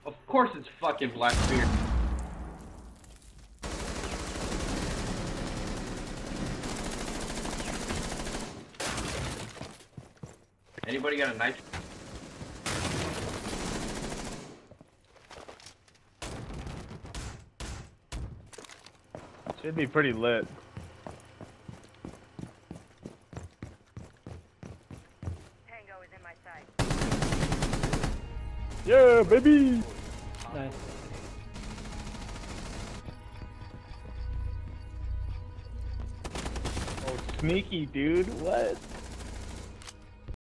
Of course it's fucking Blackbeard. Anybody got a knife? Should be pretty lit. Tango is in my sight. Yeah, baby! Nice. Oh, sneaky, dude. What?